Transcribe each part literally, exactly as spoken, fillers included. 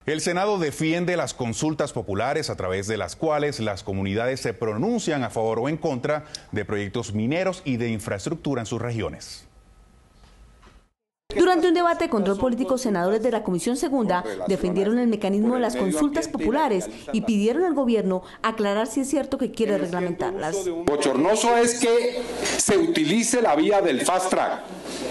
El Senado defiende las consultas populares a través de las cuales las comunidades se pronuncian a favor o en contra de proyectos mineros y de infraestructura en sus regiones. Durante un debate de control político, senadores de la Comisión Segunda defendieron el mecanismo de las consultas populares y pidieron al gobierno aclarar si es cierto que quiere reglamentarlas. Bochornoso es que se utilice la vía del fast track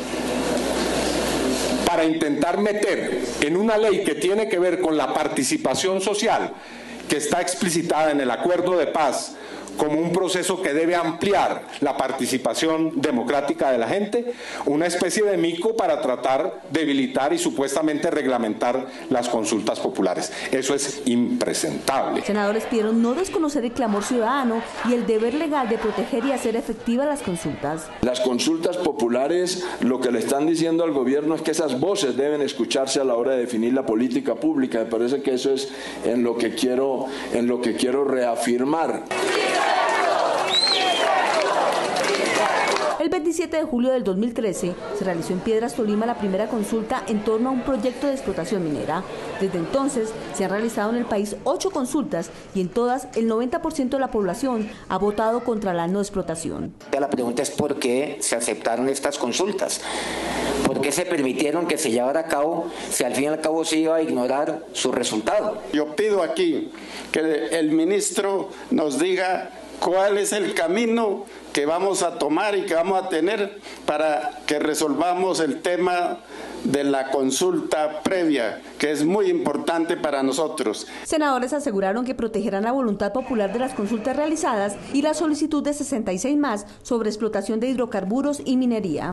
para intentar meter en una ley que tiene que ver con la participación social, que está explicitada en el acuerdo de paz, como un proceso que debe ampliar la participación democrática de la gente, una especie de mico para tratar de debilitar y supuestamente reglamentar las consultas populares. Eso es impresentable. Senadores pidieron no desconocer el clamor ciudadano y el deber legal de proteger y hacer efectivas las consultas. Las consultas populares, lo que le están diciendo al gobierno es que esas voces deben escucharse a la hora de definir la política pública. Me parece que eso es en lo que quiero, en lo que quiero reafirmar. El veintisiete de julio del dos mil trece se realizó en Piedras, Tolima, la primera consulta en torno a un proyecto de explotación minera. Desde entonces se han realizado en el país ocho consultas y en todas el noventa por ciento de la población ha votado contra la no explotación. La pregunta es por qué se aceptaron estas consultas. ¿Por qué se permitieron que se llevara a cabo si al fin y al cabo se iba a ignorar su resultado? Yo pido aquí que el ministro nos diga cuál es el camino que vamos a tomar y que vamos a tener para que resolvamos el tema de la consulta previa, que es muy importante para nosotros. Senadores aseguraron que protegerán la voluntad popular de las consultas realizadas y la solicitud de sesenta y seis más sobre explotación de hidrocarburos y minería.